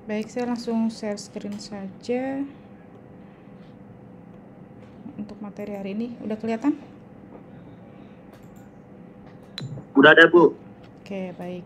Baik, saya langsung share screen saja untuk materi hari ini. Udah kelihatan? Udah ada, Bu. Oke, baik.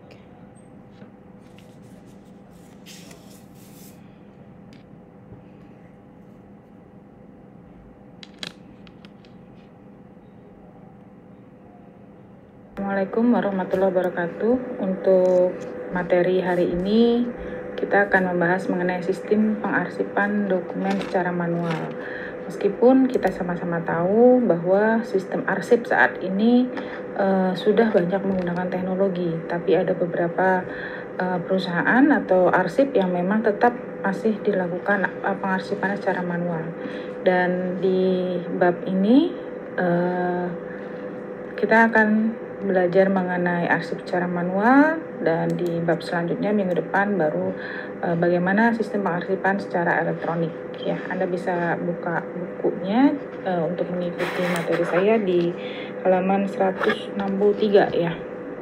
Assalamualaikum warahmatullahi wabarakatuh. Untuk materi hari ini kita akan membahas mengenai sistem pengarsipan dokumen secara manual. Meskipun kita sama-sama tahu bahwa sistem arsip saat ini sudah banyak menggunakan teknologi, tapi ada beberapa perusahaan atau arsip yang memang tetap masih dilakukan pengarsipan secara manual. Dan di bab ini kita akan belajar mengenai arsip secara manual, dan di bab selanjutnya minggu depan baru bagaimana sistem pengarsipan secara elektronik. Ya, Anda bisa buka bukunya untuk mengikuti materi saya di halaman 163 ya.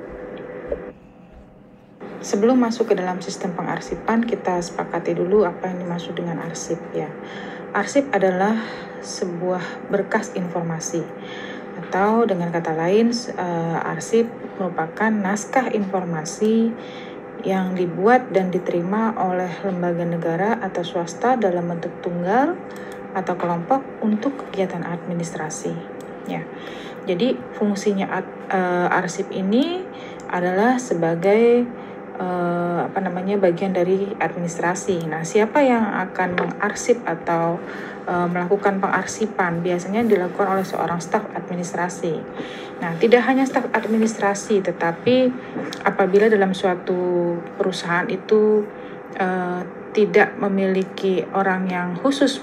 Sebelum masuk ke dalam sistem pengarsipan, kita sepakati dulu apa yang dimaksud dengan arsip ya. Arsip adalah sebuah berkas informasi, atau dengan kata lain, arsip merupakan naskah informasi yang dibuat dan diterima oleh lembaga negara atau swasta dalam bentuk tunggal atau kelompok untuk kegiatan administrasi. Ya, jadi fungsinya arsip ini adalah sebagai bagian dari administrasi. Nah, siapa yang akan mengarsip atau melakukan pengarsipan? Biasanya dilakukan oleh seorang staf administrasi. Nah, tidak hanya staf administrasi, tetapi apabila dalam suatu perusahaan itu tidak memiliki orang yang khusus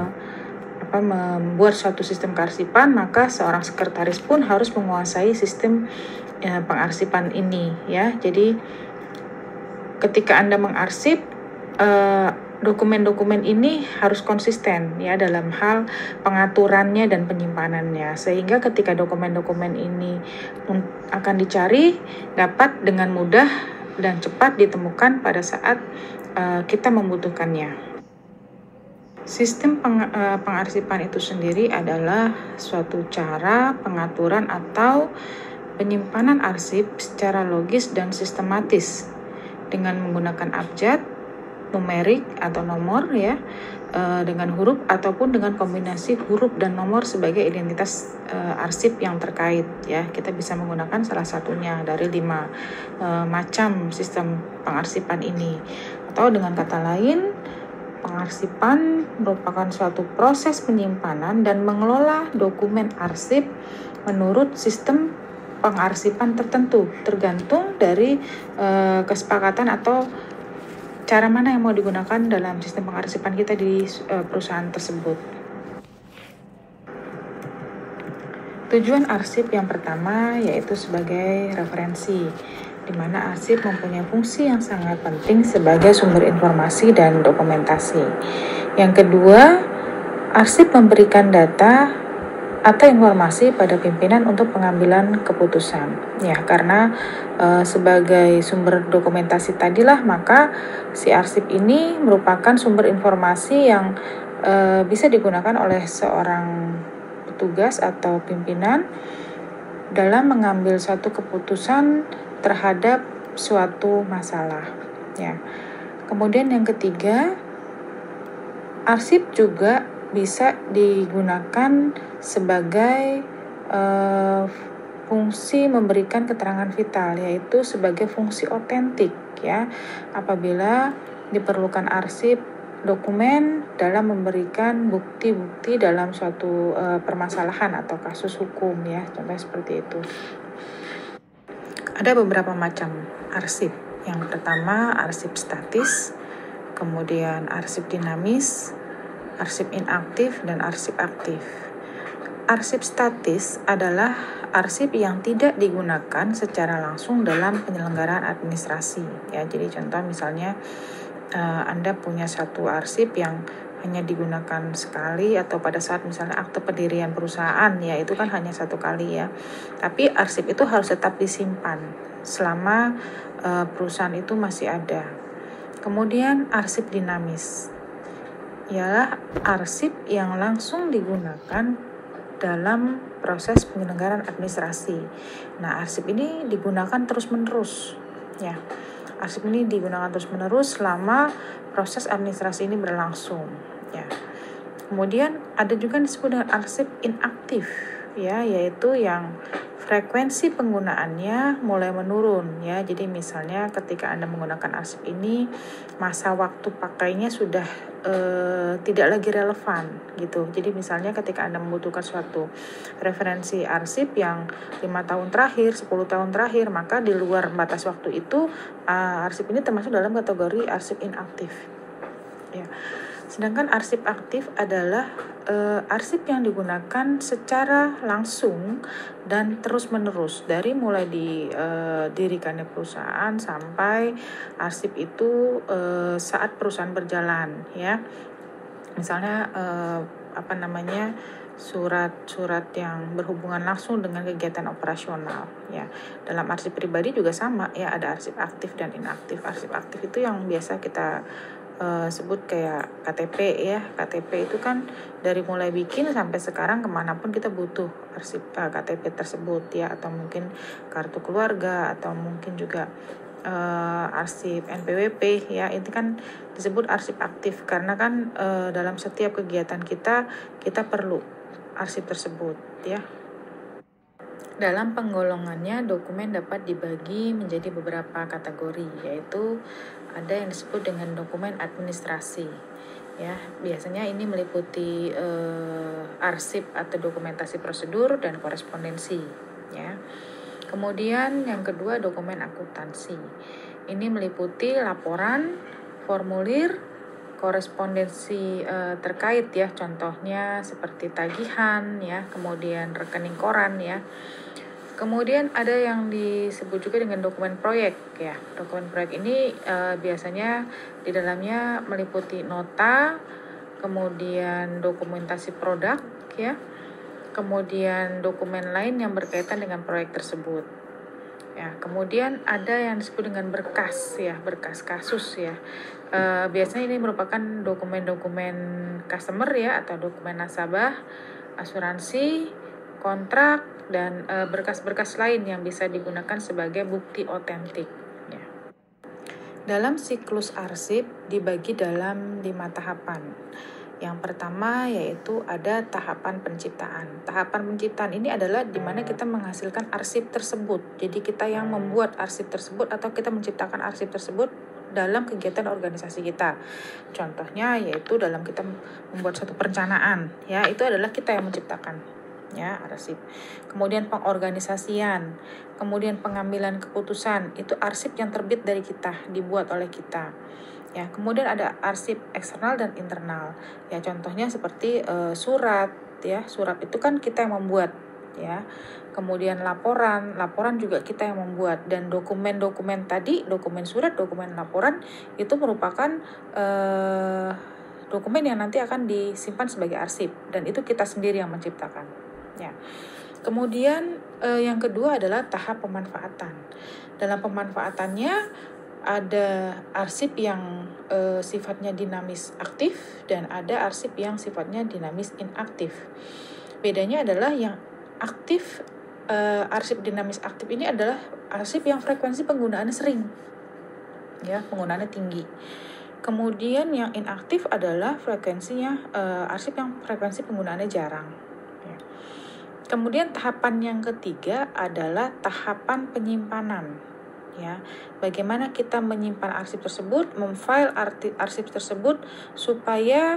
membuat suatu sistem kearsipan, maka seorang sekretaris pun harus menguasai sistem pengarsipan ini ya. Jadi ketika Anda mengarsip, dokumen-dokumen ini harus konsisten ya dalam hal pengaturannya dan penyimpanannya, sehingga ketika dokumen-dokumen ini akan dicari, dapat dengan mudah dan cepat ditemukan pada saat kita membutuhkannya. Sistem pengarsipan itu sendiri adalah suatu cara pengaturan atau penyimpanan arsip secara logis dan sistematis dengan menggunakan abjad, numerik atau nomor ya, dengan huruf ataupun dengan kombinasi huruf dan nomor sebagai identitas arsip yang terkait ya. Kita bisa menggunakan salah satunya dari 5 macam sistem pengarsipan ini. Atau dengan kata lain, pengarsipan merupakan suatu proses penyimpanan dan mengelola dokumen arsip menurut sistem pengarsipan tertentu, tergantung dari kesepakatan atau cara mana yang mau digunakan dalam sistem pengarsipan kita di perusahaan tersebut. Tujuan arsip yang pertama yaitu sebagai referensi, di mana arsip mempunyai fungsi yang sangat penting sebagai sumber informasi dan dokumentasi. Yang kedua, arsip memberikan data atau informasi pada pimpinan untuk pengambilan keputusan. Ya, karena sebagai sumber dokumentasi tadilah, maka si arsip ini merupakan sumber informasi yang bisa digunakan oleh seorang petugas atau pimpinan dalam mengambil suatu keputusan terhadap suatu masalah. Ya. Kemudian yang ketiga, arsip juga bisa digunakan sebagai fungsi memberikan keterangan vital, yaitu sebagai fungsi otentik ya, apabila diperlukan arsip dokumen dalam memberikan bukti-bukti dalam suatu permasalahan atau kasus hukum ya, contohnya seperti itu. Ada beberapa macam arsip. Yang pertama arsip statis, kemudian arsip dinamis, arsip inaktif, dan arsip aktif. Arsip statis adalah arsip yang tidak digunakan secara langsung dalam penyelenggaraan administrasi. Ya, jadi contoh misalnya Anda punya satu arsip yang hanya digunakan sekali, atau pada saat misalnya akte pendirian perusahaan ya, itu kan hanya satu kali ya. Tapi arsip itu harus tetap disimpan selama perusahaan itu masih ada. Kemudian arsip dinamis ialah arsip yang langsung digunakan dalam proses penyelenggaraan administrasi. Nah, arsip ini digunakan terus-menerus, ya. Arsip ini digunakan terus-menerus selama proses administrasi ini berlangsung, ya. Kemudian ada juga yang disebut dengan arsip inaktif, ya, yaitu yang frekuensi penggunaannya mulai menurun, ya. Jadi misalnya ketika Anda menggunakan arsip ini, masa waktu pakainya sudah tidak lagi relevan gitu. Jadi misalnya ketika Anda membutuhkan suatu referensi arsip yang 5 tahun terakhir, 10 tahun terakhir, maka di luar batas waktu itu arsip ini termasuk dalam kategori arsip inaktif, ya. Sedangkan arsip aktif adalah arsip yang digunakan secara langsung dan terus-menerus dari mulai didirikannya perusahaan sampai arsip itu saat perusahaan berjalan, ya. Misalnya surat-surat yang berhubungan langsung dengan kegiatan operasional, ya. Dalam arsip pribadi juga sama, ya, ada arsip aktif dan inaktif. Arsip aktif itu yang biasa kita sebut kayak KTP, ya. KTP itu kan dari mulai bikin sampai sekarang kemanapun kita butuh arsip KTP tersebut, ya, atau mungkin kartu keluarga atau mungkin juga arsip NPWP, ya. Itu kan disebut arsip aktif karena kan dalam setiap kegiatan kita perlu arsip tersebut, ya. Dalam penggolongannya, dokumen dapat dibagi menjadi beberapa kategori, yaitu ada yang disebut dengan dokumen administrasi, ya. Biasanya ini meliputi arsip atau dokumentasi prosedur dan korespondensi, ya. Kemudian yang kedua, dokumen akuntansi. Ini meliputi laporan, formulir, korespondensi terkait, ya. Contohnya seperti tagihan, ya, kemudian rekening koran, ya. Kemudian ada yang disebut juga dengan dokumen proyek, ya. Dokumen proyek ini biasanya di dalamnya meliputi nota, kemudian dokumentasi produk, ya. Kemudian dokumen lain yang berkaitan dengan proyek tersebut. Ya, kemudian ada yang disebut dengan berkas, ya, berkas kasus, ya. Biasanya ini merupakan dokumen-dokumen customer, ya, atau dokumen nasabah, asuransi, kontrak, dan berkas-berkas lain yang bisa digunakan sebagai bukti otentik, ya. Dalam siklus arsip dibagi dalam 5 tahapan. Yang pertama yaitu ada tahapan penciptaan. Tahapan penciptaan ini adalah di mana kita menghasilkan arsip tersebut. Jadi kita yang membuat arsip tersebut atau kita menciptakan arsip tersebut dalam kegiatan organisasi kita. Contohnya yaitu dalam kita membuat suatu perencanaan, ya, itu adalah kita yang menciptakan, ya, arsip. Kemudian pengorganisasian, kemudian pengambilan keputusan, itu arsip yang terbit dari kita, dibuat oleh kita. Ya, kemudian ada arsip eksternal dan internal. Ya, contohnya seperti surat, ya. Surat itu kan kita yang membuat, ya. Kemudian laporan juga kita yang membuat, dan dokumen-dokumen tadi, dokumen surat, dokumen laporan itu merupakan dokumen yang nanti akan disimpan sebagai arsip, dan itu kita sendiri yang menciptakan, ya. Kemudian yang kedua adalah tahap pemanfaatan. Dalam pemanfaatannya ada arsip yang sifatnya dinamis aktif dan ada arsip yang sifatnya dinamis inaktif. Bedanya adalah yang aktif, arsip dinamis aktif ini adalah arsip yang frekuensi penggunaannya sering, ya, penggunaannya tinggi. Kemudian yang inaktif adalah frekuensinya arsip yang frekuensi penggunaannya jarang, ya. Kemudian tahapan yang ketiga adalah tahapan penyimpanan, ya. Bagaimana kita menyimpan arsip tersebut, memfile arsip tersebut supaya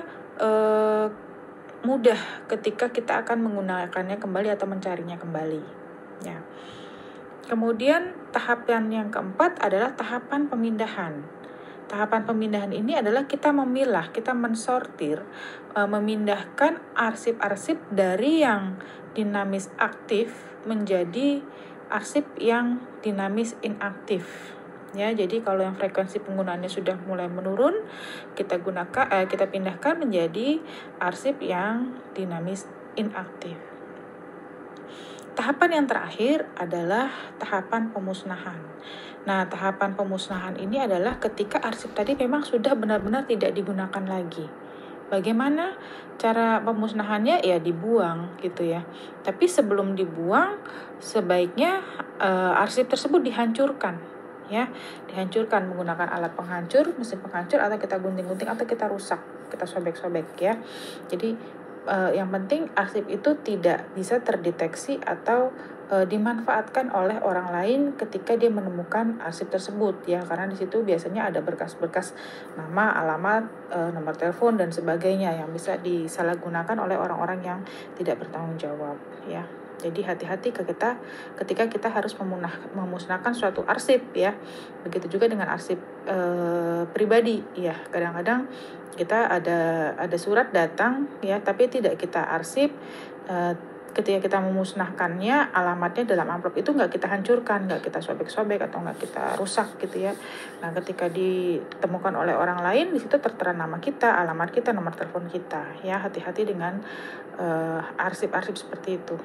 mudah ketika kita akan menggunakannya kembali atau mencarinya kembali, ya. Kemudian tahapan yang keempat adalah tahapan pemindahan. Tahapan pemindahan ini adalah kita memilah, kita mensortir, memindahkan arsip-arsip dari yang dinamis aktif menjadi arsip yang dinamis inaktif, ya. Jadi kalau yang frekuensi penggunaannya sudah mulai menurun, kita pindahkan menjadi arsip yang dinamis inaktif. Tahapan yang terakhir adalah tahapan pemusnahan. Nah, tahapan pemusnahan ini adalah ketika arsip tadi memang sudah benar-benar tidak digunakan lagi. Bagaimana cara pemusnahannya? Ya dibuang gitu ya. Tapi sebelum dibuang, sebaiknya arsip tersebut dihancurkan, ya, dihancurkan menggunakan alat penghancur, mesin penghancur, atau kita gunting-gunting, atau kita rusak, kita sobek-sobek ya. Jadi yang penting arsip itu tidak bisa terdeteksi atau dimanfaatkan oleh orang lain ketika dia menemukan arsip tersebut ya, karena di situ biasanya ada berkas-berkas nama, alamat, nomor telepon dan sebagainya yang bisa disalahgunakan oleh orang-orang yang tidak bertanggung jawab ya. Jadi hati-hati ketika kita harus memusnahkan suatu arsip ya. Begitu juga dengan arsip pribadi ya. Kadang-kadang kita ada surat datang ya, tapi tidak kita arsip. Ketika kita memusnahkannya, alamatnya dalam amplop itu nggak kita hancurkan, nggak kita sobek-sobek atau nggak kita rusak gitu ya. Nah, ketika ditemukan oleh orang lain, di situ tertera nama kita, alamat kita, nomor telepon kita ya. Hati-hati dengan arsip-arsip seperti itu.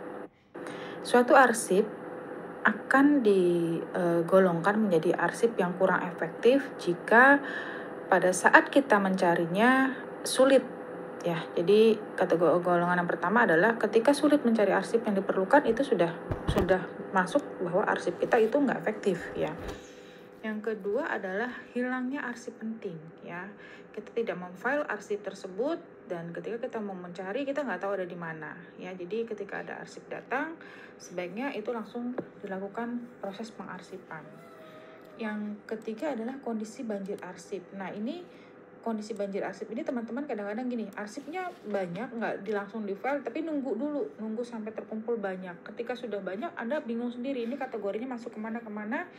Suatu arsip akan digolongkan menjadi arsip yang kurang efektif jika pada saat kita mencarinya sulit ya. Jadi kategori golongan yang pertama adalah ketika sulit mencari arsip yang diperlukan, itu sudah masuk bahwa arsip kita itu nggak efektif ya. Yang kedua adalah hilangnya arsip penting ya. Kita tidak memfile arsip tersebut, dan ketika kita mau mencari kita nggak tahu ada di mana ya. Jadi ketika ada arsip datang, sebaiknya itu langsung dilakukan proses pengarsipan. Yang ketiga adalah kondisi banjir arsip. Nah, ini kondisi banjir arsip ini teman-teman kadang-kadang gini, arsipnya banyak, nggak langsung di file, tapi nunggu sampai terkumpul banyak. Ketika sudah banyak, Anda bingung sendiri ini kategorinya masuk kemana.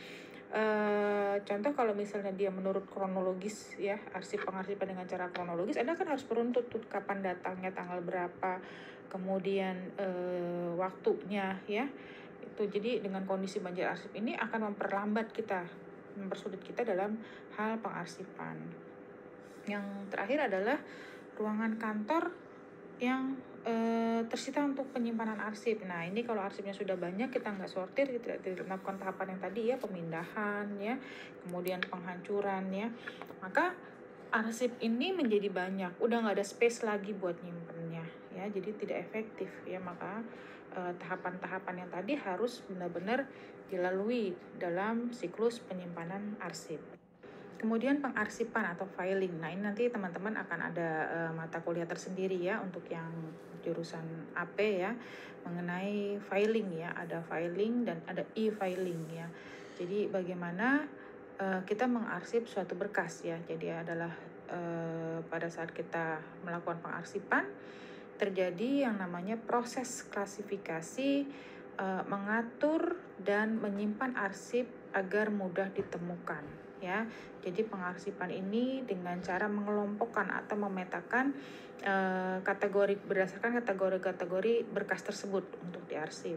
Contoh kalau misalnya dia menurut kronologis ya, arsip pengarsipan dengan cara kronologis, Anda kan harus meruntut kapan datangnya, tanggal berapa, kemudian waktunya ya. Itu jadi dengan kondisi banjir arsip ini akan mempersulit kita dalam hal pengarsipan. Yang terakhir adalah ruangan kantor yang tersita untuk penyimpanan arsip. Nah, ini kalau arsipnya sudah banyak, kita nggak sortir, kita tidak melakukan tahapan yang tadi ya, pemindahan ya, kemudian penghancuran ya, maka arsip ini menjadi banyak, udah nggak ada space lagi buat nyimpennya ya, jadi tidak efektif ya. Maka tahapan-tahapan yang tadi harus benar-benar dilalui dalam siklus penyimpanan arsip. Kemudian pengarsipan atau filing. Nah, ini nanti teman-teman akan ada mata kuliah tersendiri ya untuk yang jurusan AP ya, mengenai filing ya. Ada filing dan ada e-filing ya. Jadi bagaimana kita mengarsip suatu berkas ya. Jadi adalah pada saat kita melakukan pengarsipan, terjadi yang namanya proses klasifikasi, mengatur dan menyimpan arsip agar mudah ditemukan ya. Jadi pengarsipan ini dengan cara mengelompokkan atau memetakan kategori berdasarkan kategori berkas tersebut untuk diarsip.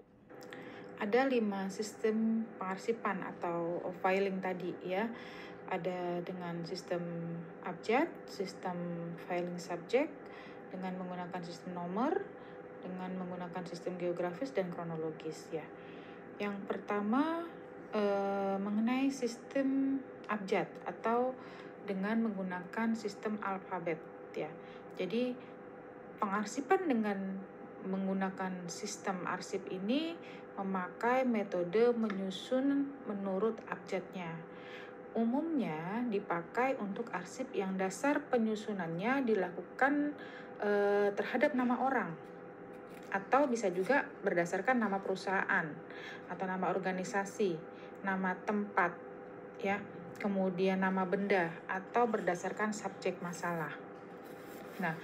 Ada 5 sistem pengarsipan atau filing tadi ya. Ada dengan sistem abjad, sistem filing subject, dengan menggunakan sistem nomor, dengan menggunakan sistem geografis dan kronologis ya. Yang pertama mengenai sistem abjad atau dengan menggunakan sistem alfabet ya. Jadi pengarsipan dengan menggunakan sistem arsip ini memakai metode menyusun menurut abjadnya. Umumnya dipakai untuk arsip yang dasar penyusunannya dilakukan terhadap nama orang, atau bisa juga berdasarkan nama perusahaan atau nama organisasi, nama tempat ya, kemudian nama benda, atau berdasarkan subjek masalah. Nah,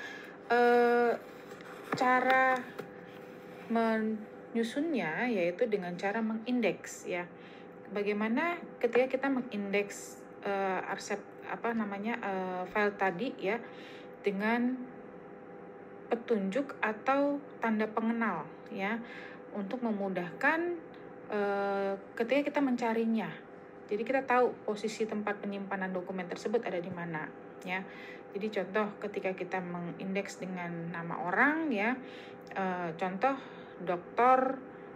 cara menyusunnya yaitu dengan cara mengindeks ya. Bagaimana ketika kita mengindeks file tadi ya, dengan petunjuk atau tanda pengenal ya, untuk memudahkan ketika kita mencarinya. Jadi kita tahu posisi tempat penyimpanan dokumen tersebut ada di mana ya. Jadi contoh ketika kita mengindeks dengan nama orang ya, contoh Dr.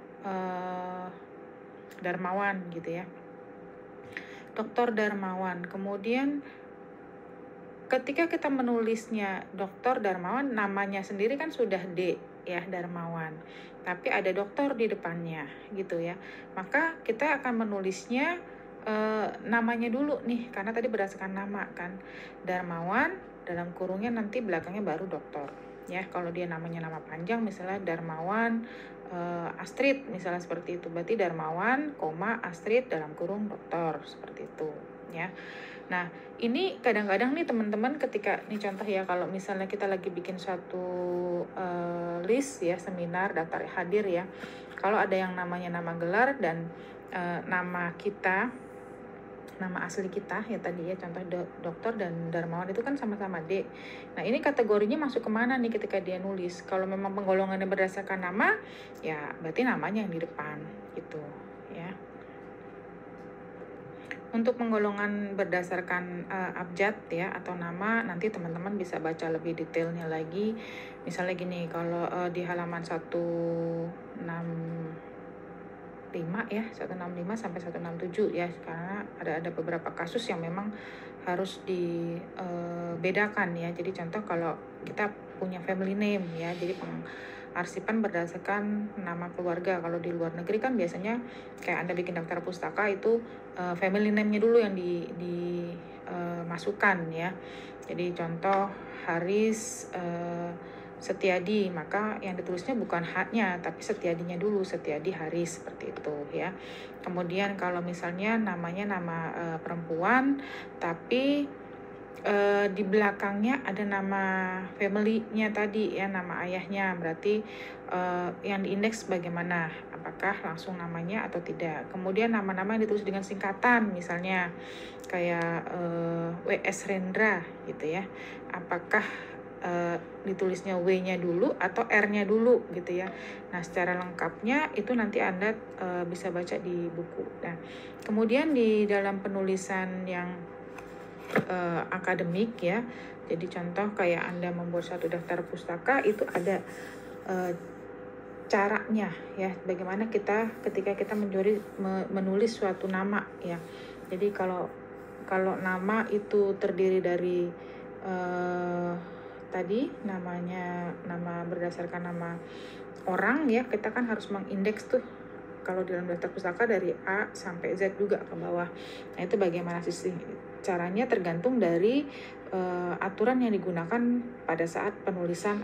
Darmawan gitu ya. Dr. Darmawan. Kemudian ketika kita menulisnya Dr. Darmawan, namanya sendiri kan sudah D ya, Darmawan. Tapi ada dokter di depannya gitu ya. Maka kita akan menulisnya namanya dulu nih, karena tadi berdasarkan nama kan. Darmawan dalam kurungnya nanti belakangnya baru dokter. Ya, kalau dia namanya nama panjang misalnya Darmawan Astrid misalnya seperti itu, berarti Darmawan, Astrid dalam kurung dokter seperti itu ya. Nah, ini kadang-kadang nih teman-teman ketika nih contoh ya, kalau misalnya kita lagi bikin suatu list ya, seminar daftar hadir ya. Kalau ada yang namanya nama gelar dan nama kita, nama asli kita ya tadi ya, contoh dokter dan Darmawan itu kan sama-sama D. Nah, ini kategorinya masuk kemana nih ketika dia nulis? Kalau memang penggolongannya berdasarkan nama, ya berarti namanya yang di depan gitu ya. Untuk penggolongan berdasarkan abjad ya atau nama, nanti teman-teman bisa baca lebih detailnya lagi. Misalnya gini, kalau di halaman 165 ya, 165 sampai 167 ya, karena ada beberapa kasus yang memang harus dibedakan ya. Jadi contoh kalau kita punya family name ya, jadi arsipan berdasarkan nama keluarga. Kalau di luar negeri kan biasanya kayak Anda bikin daftar pustaka itu family name-nya dulu yang dimasukkan ya. Jadi contoh Haris Setiadi, maka yang ditulisnya bukan H-nya tapi Setiadinya dulu, Setiadi Haris seperti itu ya. Kemudian kalau misalnya namanya nama perempuan tapi di belakangnya ada nama family-nya tadi ya, nama ayahnya, berarti yang diindeks bagaimana, apakah langsung namanya atau tidak. Kemudian nama-nama yang ditulis dengan singkatan, misalnya kayak W.S. Rendra gitu ya, apakah ditulisnya W-nya dulu atau R-nya dulu gitu ya. Nah, secara lengkapnya itu nanti Anda bisa baca di buku. Nah, kemudian di dalam penulisan yang akademik ya, jadi contoh kayak Anda membuat satu daftar pustaka itu ada caranya ya, bagaimana kita ketika kita menulis suatu nama ya. Jadi kalau nama itu terdiri dari tadi nama berdasarkan nama orang ya, kita kan harus mengindeks tuh kalau dalam daftar pustaka dari A sampai Z juga ke bawah. Nah, itu bagaimana sih caranya, tergantung dari aturan yang digunakan pada saat penulisan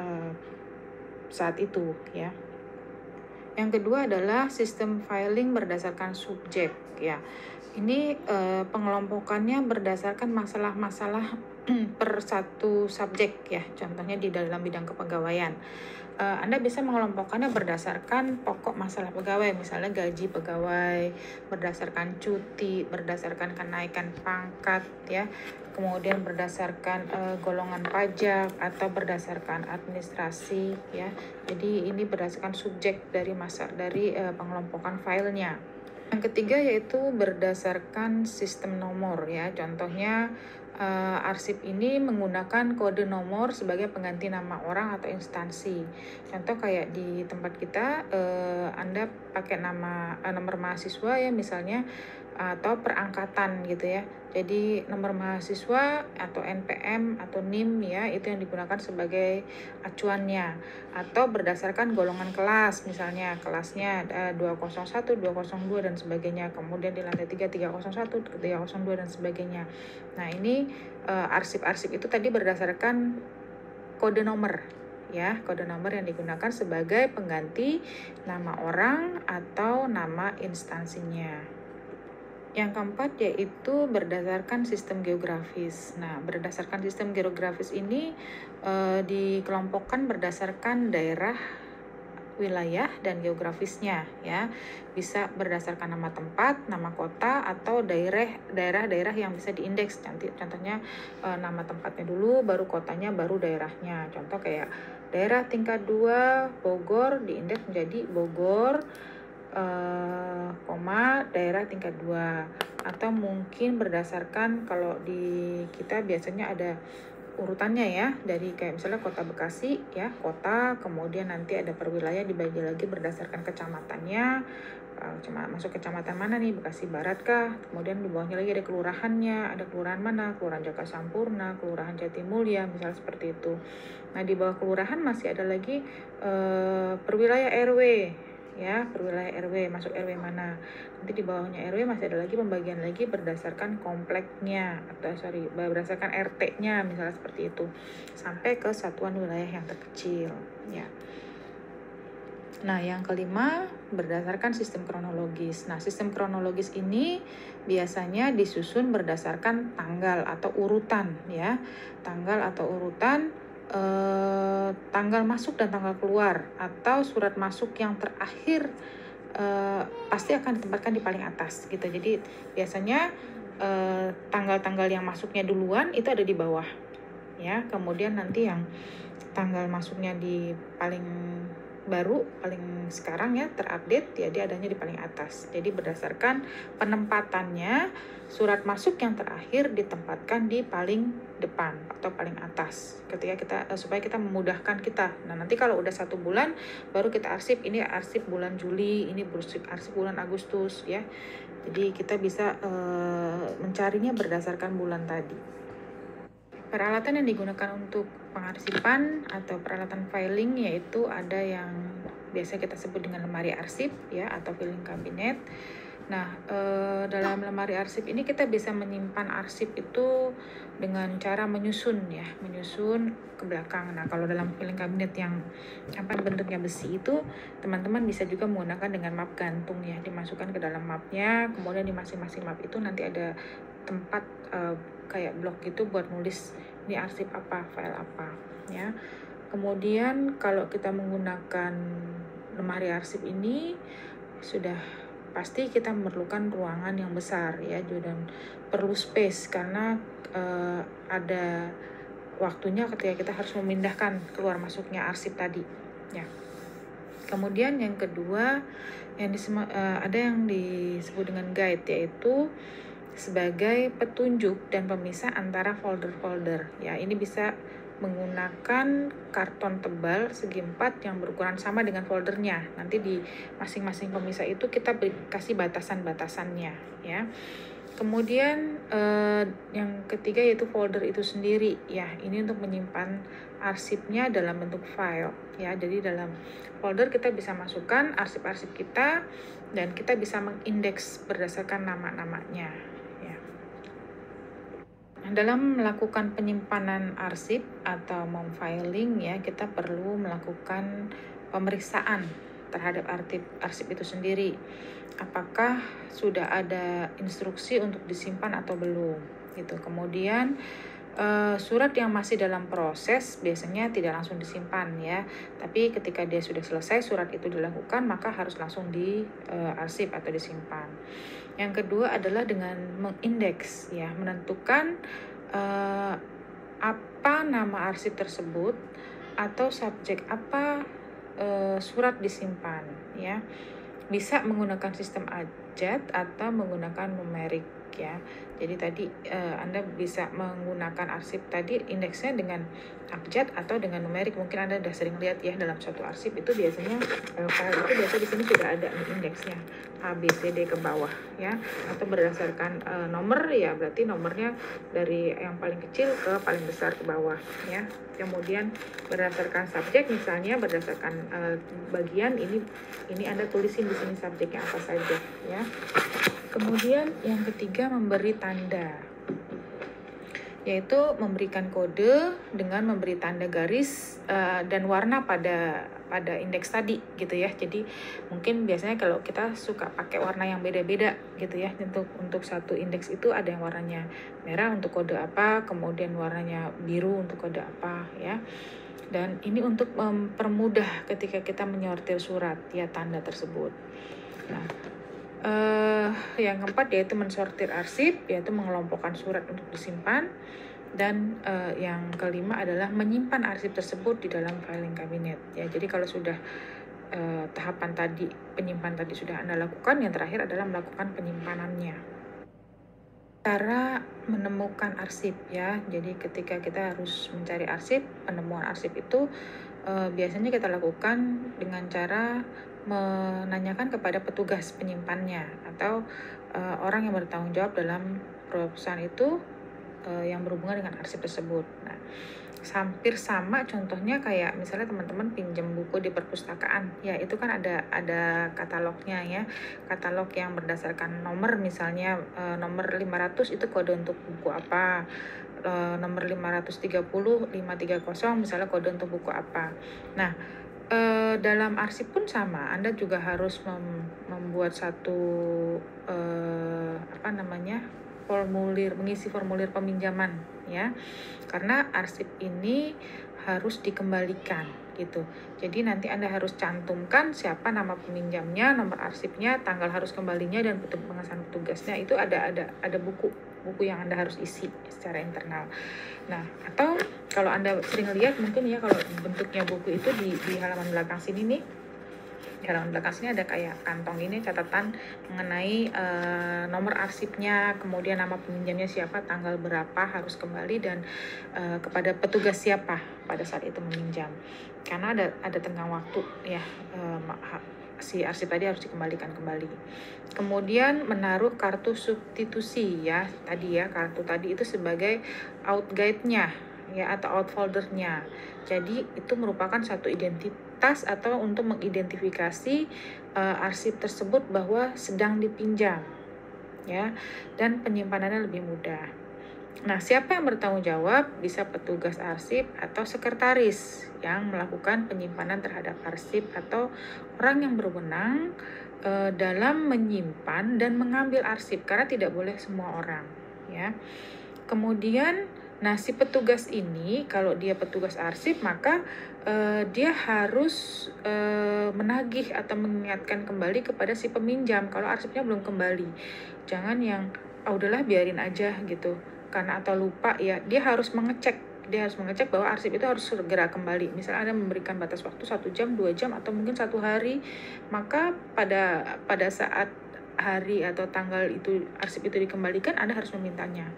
saat itu ya. Yang kedua adalah sistem filing berdasarkan subjek ya. Ini pengelompokannya berdasarkan masalah-masalah per satu subjek ya. Contohnya di dalam bidang kepegawaian. Anda bisa mengelompokkannya berdasarkan pokok masalah pegawai, misalnya gaji pegawai, berdasarkan cuti, berdasarkan kenaikan pangkat ya, kemudian berdasarkan golongan pajak atau berdasarkan administrasi ya. Jadi ini berdasarkan subjek dari pengelompokan filenya. Yang ketiga yaitu berdasarkan sistem nomor ya. Contohnya arsip ini menggunakan kode nomor sebagai pengganti nama orang atau instansi. Contoh kayak di tempat kita Anda pakai nomor mahasiswa ya misalnya, atau perangkatan gitu ya. Jadi nomor mahasiswa atau NPM atau NIM ya, itu yang digunakan sebagai acuannya. Atau berdasarkan golongan kelas, misalnya kelasnya 201, 202 dan sebagainya. Kemudian di lantai 3, 301, 302 dan sebagainya. Nah, ini arsip-arsip itu tadi berdasarkan kode nomor ya, kode nomor yang digunakan sebagai pengganti nama orang atau nama instansinya. Yang keempat yaitu berdasarkan sistem geografis. Nah, berdasarkan sistem geografis ini dikelompokkan berdasarkan daerah, wilayah dan geografisnya ya. Bisa berdasarkan nama tempat, nama kota atau daerah-daerah yang bisa diindeks. Contohnya nama tempatnya dulu, baru kotanya, baru daerahnya. Contoh kayak daerah tingkat 2 Bogor diindeks menjadi Bogor, daerah tingkat 2. Atau mungkin berdasarkan, kalau di kita biasanya ada urutannya ya, dari kayak misalnya Kota Bekasi ya, kota, kemudian nanti ada per wilayah dibagi lagi berdasarkan kecamatannya. Masuk kecamatan mana nih, Bekasi Barat kah, kemudian di bawahnya lagi ada kelurahannya, ada kelurahan mana, Kelurahan Jaka Sampurna, Kelurahan Jatimulya, misalnya seperti itu. Nah, di bawah kelurahan masih ada lagi perwilayah RW ya, perwilayah RW, masuk RW mana. Nanti di bawahnya RW masih ada lagi pembagian lagi berdasarkan kompleknya, atau berdasarkan RT-nya misalnya seperti itu, sampai ke satuan wilayah yang terkecil ya. Nah, yang kelima, berdasarkan sistem kronologis. Nah, sistem kronologis ini biasanya disusun berdasarkan tanggal atau urutan ya. Tanggal atau urutan tanggal masuk dan tanggal keluar, atau surat masuk yang terakhir pasti akan ditempatkan di paling atas gitu. Jadi biasanya tanggal-tanggal yang masuknya duluan itu ada di bawah ya. Kemudian nanti yang tanggal masuknya di paling baru, paling sekarang ya, terupdate ya, dia adanya di paling atas. Jadi berdasarkan penempatannya, surat masuk yang terakhir ditempatkan di paling depan atau paling atas ketika kita supaya kita memudahkan kita. Nah, nanti kalau udah 1 bulan baru kita arsip, ini arsip bulan Juli, ini arsip bulan Agustus ya. Jadi kita bisa mencarinya berdasarkan bulan tadi. Peralatan yang digunakan untuk pengarsipan atau peralatan filing yaitu ada yang biasa kita sebut dengan lemari arsip ya, atau filing cabinet. Nah, dalam lemari arsip ini kita bisa menyimpan arsip itu dengan cara menyusun ya, menyusun ke belakang. Nah, kalau dalam filing cabinet yang bentuknya besi itu, teman-teman bisa juga menggunakan dengan map gantung ya, dimasukkan ke dalam mapnya, kemudian di masing-masing map itu nanti ada tempat kayak blok gitu buat nulis ini arsip apa, file apa ya. Kemudian kalau kita menggunakan lemari arsip ini sudah pasti kita memerlukan ruangan yang besar ya, dan perlu space karena ada waktunya ketika kita harus memindahkan keluar masuknya arsip tadi ya. Kemudian yang kedua ada yang disebut dengan guide, yaitu sebagai petunjuk dan pemisah antara folder-folder ya. Ini bisa menggunakan karton tebal segi 4 yang berukuran sama dengan foldernya. Nanti di masing-masing pemisah itu kita kasih batasan-batasannya ya. Kemudian yang ketiga yaitu folder itu sendiri ya. Ini untuk menyimpan arsipnya dalam bentuk file ya. Jadi dalam folder kita bisa masukkan arsip-arsip kita dan kita bisa mengindeks berdasarkan nama-namanya. Dalam melakukan penyimpanan arsip atau memfiling ya, kita perlu melakukan pemeriksaan terhadap arsip itu sendiri. Apakah sudah ada instruksi untuk disimpan atau belum gitu. Kemudian surat yang masih dalam proses biasanya tidak langsung disimpan ya, tapi ketika dia sudah selesai surat itu dilakukan, maka harus langsung diarsip atau disimpan. Yang kedua adalah dengan mengindeks ya, menentukan apa nama arsip tersebut atau subjek apa surat disimpan ya. Bisa menggunakan sistem abjad atau menggunakan numerik ya. Jadi tadi Anda bisa menggunakan arsip tadi indeksnya dengan abjad atau dengan numerik. Mungkin Anda sudah sering lihat ya, dalam suatu arsip itu biasanya file itu biasa di sini sudah ada indeksnya A, B, C, D ke bawah ya, atau berdasarkan nomor ya, berarti nomornya dari yang paling kecil ke paling besar ke bawah ya. Kemudian berdasarkan subjek, misalnya berdasarkan bagian ini Anda tulisin di sini subjeknya apa saja ya. Kemudian yang ketiga memberi tanda, yaitu memberikan kode dengan memberi tanda garis dan warna pada indeks tadi gitu ya. Jadi mungkin biasanya kalau kita suka pakai warna yang beda-beda gitu ya, untuk satu indeks itu ada yang warnanya merah untuk kode apa, kemudian warnanya biru untuk kode apa ya. Dan ini untuk mempermudah ketika kita menyortir surat ya, tanda tersebut. Nah, yang keempat yaitu mensortir arsip, yaitu mengelompokkan surat untuk disimpan. Dan yang kelima adalah menyimpan arsip tersebut di dalam filing cabinet ya. Jadi kalau sudah tahapan tadi, penyimpanan tadi sudah Anda lakukan, yang terakhir adalah melakukan penyimpanannya. Cara menemukan arsip ya. Jadi ketika kita harus mencari arsip, penemuan arsip itu biasanya kita lakukan dengan cara menanyakan kepada petugas penyimpannya atau orang yang bertanggung jawab dalam perusahaan itu yang berhubungan dengan arsip tersebut. Nah, hampir sama contohnya kayak misalnya teman-teman pinjam buku di perpustakaan, ya itu kan ada katalognya ya, katalog yang berdasarkan nomor, misalnya nomor 500 itu kode untuk buku apa, nomor 530 misalnya kode untuk buku apa. Nah, dalam arsip pun sama, Anda juga harus membuat satu mengisi formulir peminjaman ya, karena arsip ini harus dikembalikan gitu. Jadi nanti Anda harus cantumkan siapa nama peminjamnya, nomor arsipnya, tanggal harus kembalinya, dan pengesahan petugasnya. Itu ada buku yang Anda harus isi secara internal. Nah, atau kalau Anda sering lihat mungkin ya, kalau bentuknya buku itu di halaman belakang sini nih, di halaman belakang sini ada kayak kantong ini, catatan mengenai nomor arsipnya, kemudian nama peminjamnya siapa, tanggal berapa harus kembali, dan kepada petugas siapa pada saat itu meminjam. Karena ada tenggang waktu ya, si arsip tadi harus dikembalikan kembali. Kemudian menaruh kartu substitusi ya, tadi ya, kartu tadi itu sebagai out guide-nya ya, atau out folder-nya. Jadi itu merupakan satu identitas atau untuk mengidentifikasi arsip tersebut bahwa sedang dipinjam ya, dan penyimpanannya lebih mudah. Nah, siapa yang bertanggung jawab? Bisa petugas arsip atau sekretaris yang melakukan penyimpanan terhadap arsip, atau orang yang berwenang dalam menyimpan dan mengambil arsip, karena tidak boleh semua orang ya. Kemudian, nah si petugas ini kalau dia petugas arsip, maka dia harus menagih atau mengingatkan kembali kepada si peminjam kalau arsipnya belum kembali. Jangan yang udahlah biarin aja gitu, karena atau lupa ya. Dia harus mengecek bahwa arsip itu harus segera kembali. Misalnya Anda memberikan batas waktu 1 jam, 2 jam, atau mungkin 1 hari, maka pada saat hari atau tanggal itu arsip itu dikembalikan, Anda harus memintanya.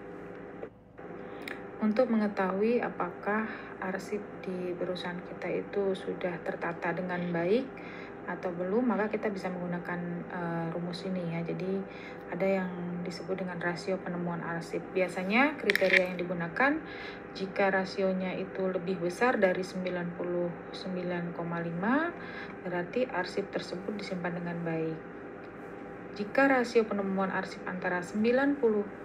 Untuk mengetahui apakah arsip di perusahaan kita itu sudah tertata dengan baik atau belum, maka kita bisa menggunakan rumus ini ya. Jadi ada yang disebut dengan rasio penemuan arsip. Biasanya kriteria yang digunakan, jika rasionya itu lebih besar dari 99,5, berarti arsip tersebut disimpan dengan baik. Jika rasio penemuan arsip antara 97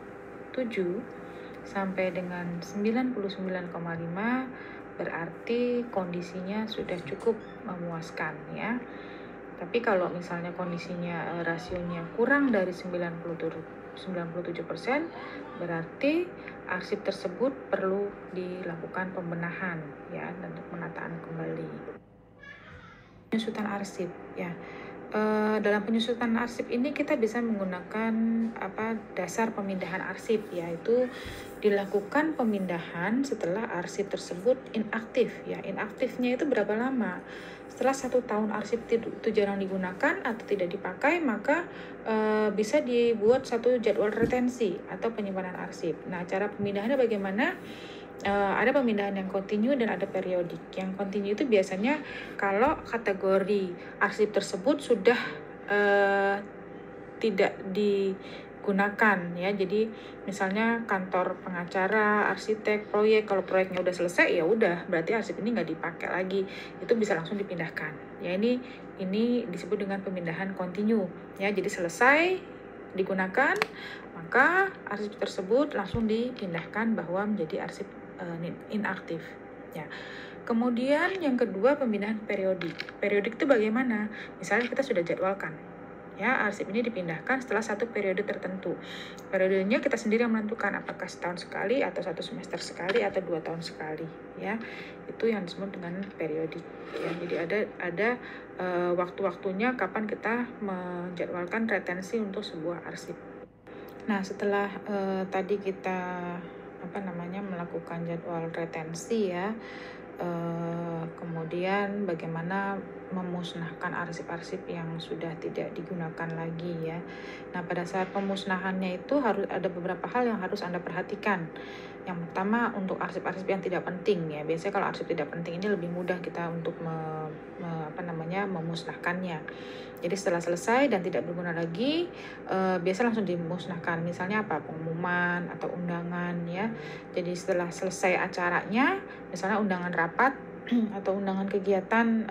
sampai dengan 99,5, berarti kondisinya sudah cukup memuaskan ya. Tapi kalau misalnya kondisinya rasionya kurang dari 97%, berarti arsip tersebut perlu dilakukan pembenahan ya, untuk penataan kembali. Penyusutan arsip ya. Dalam penyusutan arsip ini kita bisa menggunakan dasar pemindahan arsip, yaitu dilakukan pemindahan setelah arsip tersebut inaktif ya. Inaktifnya itu berapa lama? Setelah 1 tahun arsip itu jarang digunakan atau tidak dipakai, maka bisa dibuat satu jadwal retensi atau penyimpanan arsip. Nah, cara pemindahannya bagaimana? Ada pemindahan yang kontinu dan ada periodik. Yang kontinu itu biasanya kalau kategori arsip tersebut sudah tidak digunakan ya. Jadi misalnya kantor pengacara, arsitek, proyek, kalau proyeknya udah selesai ya udah, berarti arsip ini nggak dipakai lagi, itu bisa langsung dipindahkan ya. Ini disebut dengan pemindahan kontinu ya. Jadi selesai digunakan, maka arsip tersebut langsung dipindahkan bahwa menjadi arsip inaktif ya. Kemudian yang kedua, pemindahan periodik. Periodik itu bagaimana? Misalnya kita sudah jadwalkan ya, arsip ini dipindahkan setelah 1 periode tertentu. Periodenya kita sendiri yang menentukan, apakah setahun sekali atau 1 semester sekali atau 2 tahun sekali ya. Itu yang disebut dengan periodik ya. Jadi ada waktu-waktunya kapan kita menjadwalkan retensi untuk sebuah arsip. Nah, setelah tadi kita melakukan jadwal retensi ya, Kemudian bagaimana memusnahkan arsip-arsip yang sudah tidak digunakan lagi ya. Nah, pada saat pemusnahannya itu harus ada beberapa hal yang harus Anda perhatikan. Yang pertama, untuk arsip-arsip yang tidak penting ya. Biasanya kalau arsip tidak penting ini lebih mudah kita untuk memusnahkannya. Jadi setelah selesai dan tidak berguna lagi, biasa langsung dimusnahkan. Misalnya apa? Pengumuman atau undangan ya. Jadi setelah selesai acaranya, misalnya undangan rapat atau undangan kegiatan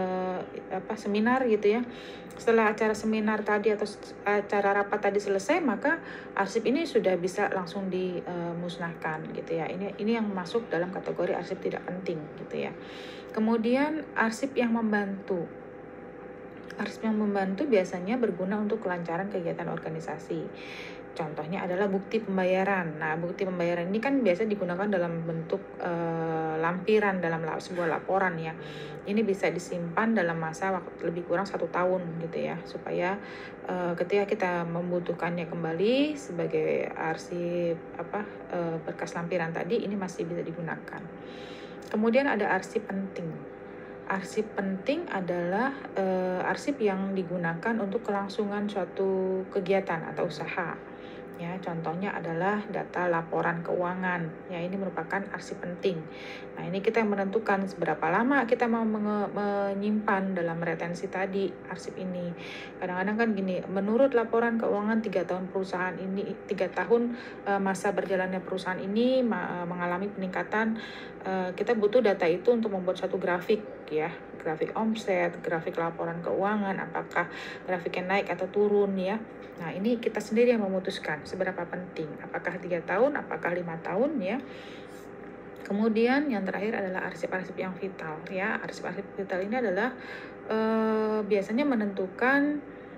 seminar gitu ya. Setelah acara seminar tadi atau acara rapat tadi selesai, maka arsip ini sudah bisa langsung dimusnahkan gitu ya. Ini yang masuk dalam kategori arsip tidak penting gitu ya. Kemudian arsip yang membantu. Arsip yang membantu biasanya berguna untuk kelancaran kegiatan organisasi. Contohnya adalah bukti pembayaran. Nah, bukti pembayaran ini kan biasa digunakan dalam bentuk lampiran dalam sebuah laporan ya. Ini bisa disimpan dalam masa waktu lebih kurang 1 tahun gitu ya, supaya ketika kita membutuhkannya kembali sebagai arsip berkas lampiran tadi, ini masih bisa digunakan. Kemudian ada arsip penting. Arsip penting adalah arsip yang digunakan untuk kelangsungan suatu kegiatan atau usaha. Ya, contohnya adalah data laporan keuangan. Ya, ini merupakan arsip penting. Nah, ini kita yang menentukan seberapa lama kita mau menyimpan dalam retensi tadi arsip ini. Kadang-kadang kan gini, menurut laporan keuangan 3 tahun perusahaan ini, 3 tahun masa berjalannya perusahaan ini mengalami peningkatan. Kita butuh data itu untuk membuat satu grafik ya, grafik omset, grafik laporan keuangan, apakah grafiknya naik atau turun ya. Nah, ini kita sendiri yang memutuskan seberapa penting, apakah 3 tahun, apakah 5 tahun ya. Kemudian yang terakhir adalah arsip-arsip yang vital ya. Arsip-arsip vital ini adalah biasanya menentukan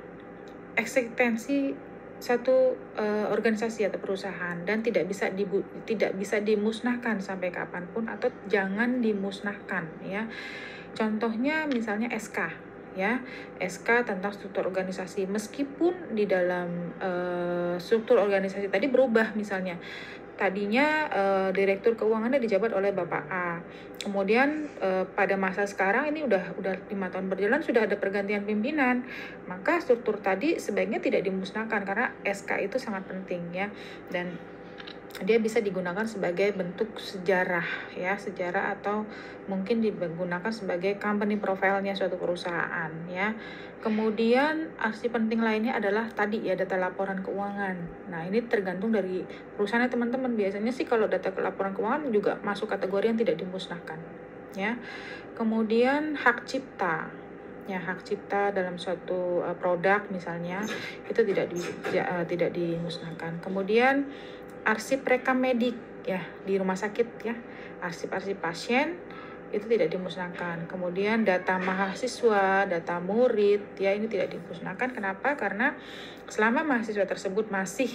eksistensi satu organisasi atau perusahaan dan tidak bisa dimusnahkan sampai kapanpun atau jangan dimusnahkan ya. Contohnya misalnya SK ya, SK tentang struktur organisasi, meskipun di dalam struktur organisasi tadi berubah, misalnya tadinya direktur keuangannya dijabat oleh Bapak A, kemudian pada masa sekarang ini udah 5 tahun berjalan, sudah ada pergantian pimpinan, maka struktur tadi sebaiknya tidak dimusnahkan karena SK itu sangat penting ya, dan dia bisa digunakan sebagai bentuk sejarah ya, sejarah atau mungkin digunakan sebagai company profile-nya suatu perusahaan ya. Kemudian arsip penting lainnya adalah tadi ya, data laporan keuangan. Nah, ini tergantung dari perusahaannya teman-teman. Biasanya sih kalau data laporan keuangan juga masuk kategori yang tidak dimusnahkan ya. Kemudian hak cipta. Ya, hak cipta dalam suatu produk misalnya itu tidak dimusnahkan. Kemudian arsip rekam medik ya di rumah sakit ya, arsip-arsip pasien itu tidak dimusnahkan. Kemudian data mahasiswa, data murid ya, ini tidak dimusnahkan. Kenapa? Karena selama mahasiswa tersebut masih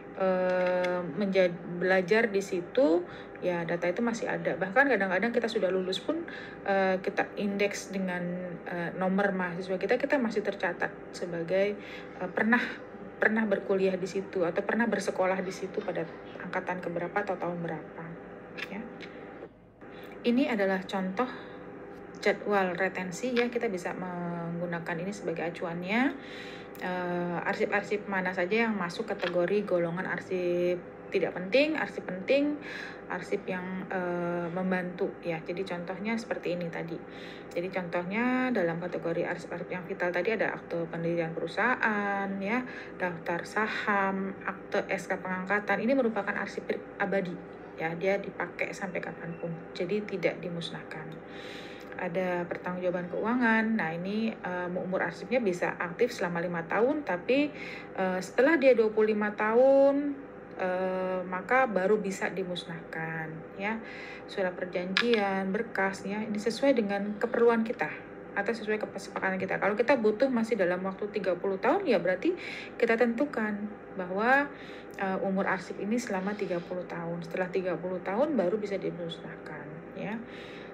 belajar di situ ya, data itu masih ada. Bahkan kadang-kadang kita sudah lulus pun kita indeks dengan nomor mahasiswa kita masih tercatat sebagai pernah berkuliah di situ atau pernah bersekolah di situ pada angkatan keberapa atau tahun berapa ya. Ini adalah contoh jadwal retensi ya, kita bisa menggunakan ini sebagai acuannya. Arsip-arsip mana saja yang masuk kategori golongan arsip tidak penting, arsip penting, arsip yang membantu ya. Jadi contohnya seperti ini tadi. Jadi contohnya dalam kategori arsip-arsip yang vital tadi ada akte pendirian perusahaan ya, daftar saham, akte SK pengangkatan. Ini merupakan arsip abadi ya, dia dipakai sampai kapanpun. Jadi tidak dimusnahkan. Ada pertanggungjawaban keuangan. Nah, ini umur arsipnya bisa aktif selama 5 tahun, tapi setelah dia 25 tahun maka baru bisa dimusnahkan ya. Surat perjanjian, berkas ya, ini sesuai dengan keperluan kita atau sesuai kesepakatan kita. Kalau kita butuh masih dalam waktu 30 tahun ya berarti kita tentukan bahwa umur arsip ini selama 30 tahun. Setelah 30 tahun baru bisa dimusnahkan ya.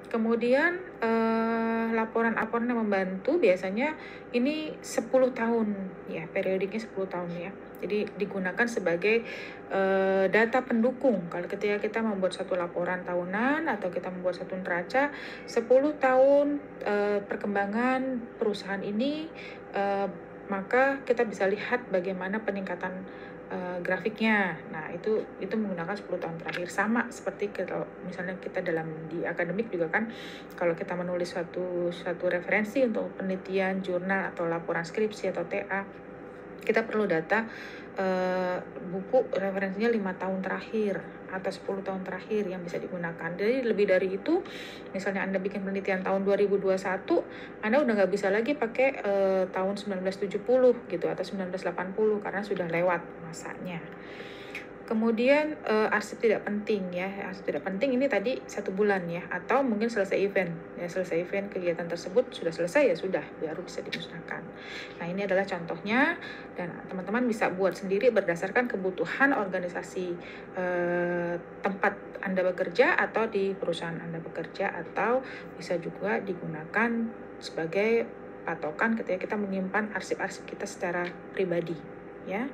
Kemudian laporan-laporan yang membantu biasanya ini 10 tahun ya, periodiknya 10 tahun ya. Jadi digunakan sebagai data pendukung. Kalau ketika kita membuat satu laporan tahunan atau kita membuat satu neraca 10 tahun perkembangan perusahaan ini, maka kita bisa lihat bagaimana peningkatan grafiknya. Nah, itu menggunakan 10 tahun terakhir. Sama seperti kalau misalnya kita di akademik juga kan, kalau kita menulis suatu referensi untuk penelitian, jurnal atau laporan skripsi atau TA, kita perlu data buku referensinya 5 tahun terakhir atau 10 tahun terakhir yang bisa digunakan. Jadi lebih dari itu, misalnya Anda bikin penelitian tahun 2021, Anda udah nggak bisa lagi pakai tahun 1970 gitu atau 1980 karena sudah lewat masanya. Kemudian arsip tidak penting ya, arsip tidak penting ini tadi 1 bulan ya, atau mungkin selesai event ya, selesai event kegiatan tersebut sudah selesai ya sudah, baru bisa dimusnahkan. Nah, ini adalah contohnya dan teman-teman bisa buat sendiri berdasarkan kebutuhan organisasi tempat Anda bekerja atau di perusahaan Anda bekerja, atau bisa juga digunakan sebagai patokan ketika kita menyimpan arsip-arsip kita secara pribadi ya.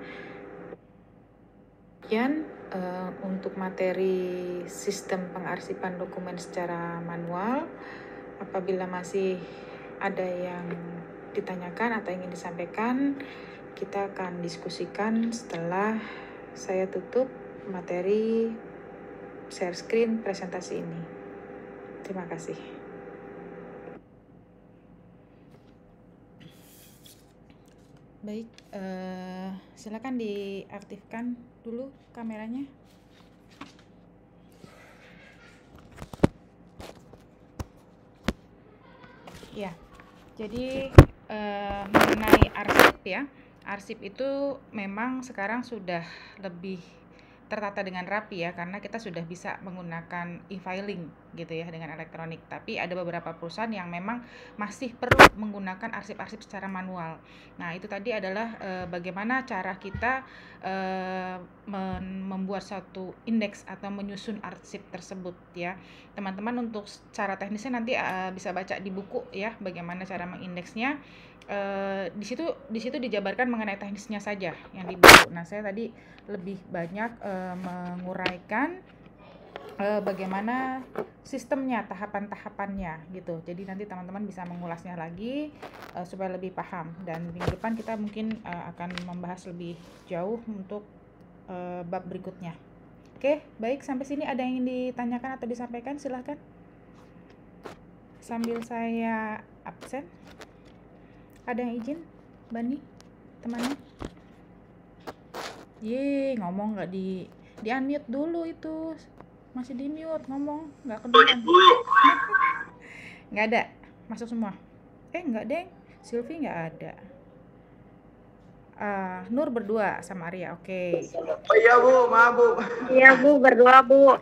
Kemudian untuk materi sistem pengarsipan dokumen secara manual, apabila masih ada yang ditanyakan atau ingin disampaikan, kita akan diskusikan setelah saya tutup materi share screen presentasi ini. Terima kasih. Baik, silakan diaktifkan dulu kameranya. Ya, jadi mengenai arsip ya, arsip itu memang sekarang sudah lebih tertata dengan rapi ya, karena kita sudah bisa menggunakan e-filing gitu ya dengan elektronik. Tapi ada beberapa perusahaan yang memang masih perlu menggunakan arsip-arsip secara manual. Nah, itu tadi adalah bagaimana cara kita membuat satu indeks atau menyusun arsip tersebut ya. Teman-teman untuk cara teknisnya nanti bisa baca di buku ya, bagaimana cara mengindeksnya. Di situ dijabarkan mengenai teknisnya saja yang di buku. Nah, saya tadi lebih banyak menguraikan bagaimana sistemnya, tahapan-tahapannya gitu. Jadi nanti teman-teman bisa mengulasnya lagi supaya lebih paham, dan minggu depan kita mungkin akan membahas lebih jauh untuk bab berikutnya. Oke, baik, sampai sini ada yang ingin ditanyakan atau disampaikan, silahkan. Sambil saya absen. Ada yang izin? Bani, temannya? Ngomong nggak di unmute dulu itu. Masih di mute, ngomong nggak kedengeran. Nggak ada, masuk semua. Nggak deng, Sylvie nggak ada. Nur berdua sama Arya, oke. Oh iya Bu, maaf Bu. Iya Bu, berdua Bu.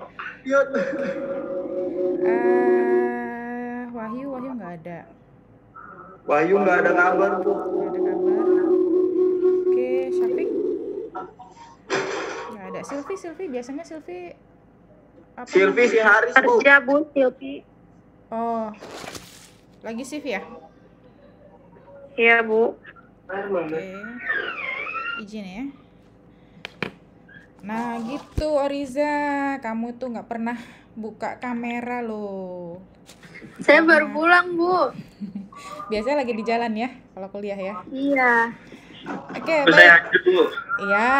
Wahyu nggak ada. Wahyu nggak ada kabar Bu. Nggak ada kabar. Oke, Syafiq nggak ada. Sylvie biasanya Sylvie apa? Sylvie si Haris Bu. Kerja Bu, Sylvie. Oh, lagi shift ya? Iya Bu. Oke, izin ya. Nah gitu Oriza, kamu tuh nggak pernah buka kamera loh. Saya baru pulang Bu. Biasanya lagi di jalan ya kalau kuliah ya. Iya. Oke, Saya baik. Bu. Iya.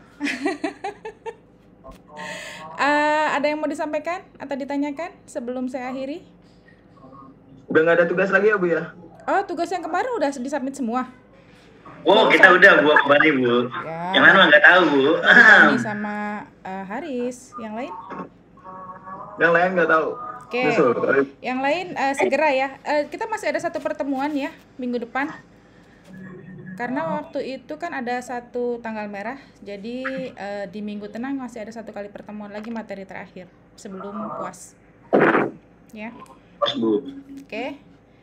Ada yang mau disampaikan atau ditanyakan sebelum saya akhiri? Udah nggak ada tugas lagi ya Bu ya? Oh, tugas yang kemarin udah disubmit semua. Oh, kita udah Bu kembali Bu. Ya. Yang lain mah nggak tahu Bu. Bani sama Haris, yang lain? Yang lain nggak tahu. Oke. Nyusul. Yang lain segera ya. Kita masih ada satu pertemuan ya minggu depan. Karena waktu itu kan ada satu tanggal merah, jadi di minggu tenang masih ada satu kali pertemuan lagi materi terakhir sebelum UAS. Ya. Pas Bu. Oke.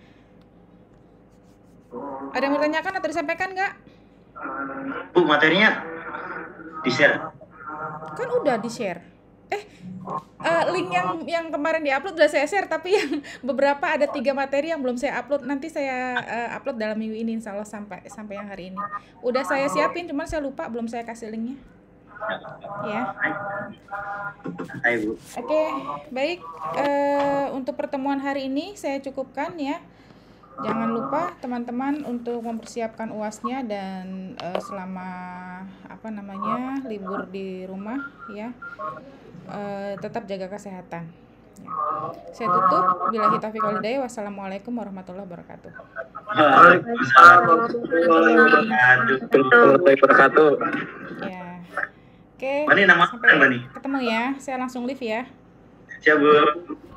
Ada yang mau ditanyakan atau disampaikan nggak? Bu, materinya di-share. Kan udah di-share. Link yang kemarin diupload udah saya share, tapi yang beberapa ada 3 materi yang belum saya upload. Nanti saya upload dalam minggu ini insya Allah sampai yang hari ini. Udah saya siapin, cuman saya lupa belum saya kasih linknya. Ya. Hai Bu. Oke, baik. Untuk pertemuan hari ini saya cukupkan ya. Jangan lupa teman-teman untuk mempersiapkan UASnya dan selama libur di rumah ya, tetap jaga kesehatan. Ya. Saya tutup. Billahi taufiq wal hidayah. Wassalamualaikum warahmatullahi wabarakatuh. Waalaikumsalam warahmatullahi wabarakatuh. Ya. Oke. Bani, nama sampai Bani? ketemu ya. Saya langsung live ya. Siap Bu.